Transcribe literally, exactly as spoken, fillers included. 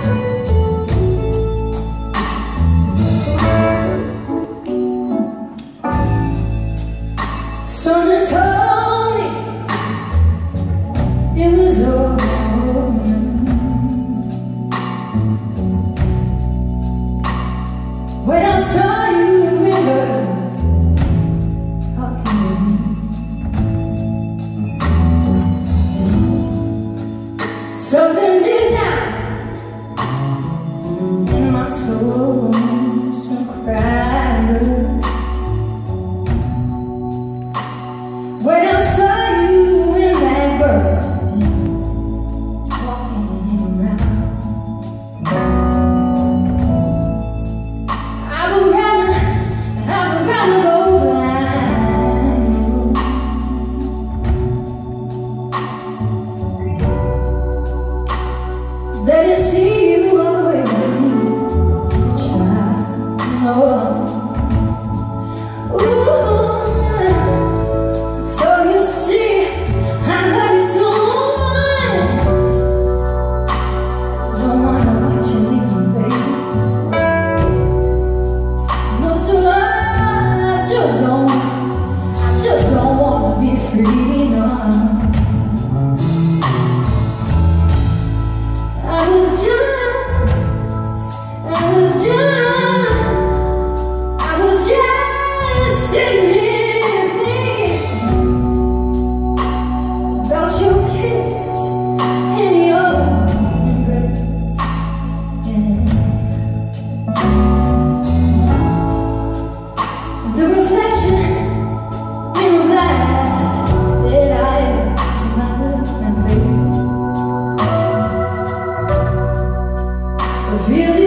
Someone told me it was over when I saw you with her talking. Something deep down in my soul, some cried when I saw you and that girl walking around. I would rather, I would rather go blind. Let it see you walk away from me, child. Oh. Feel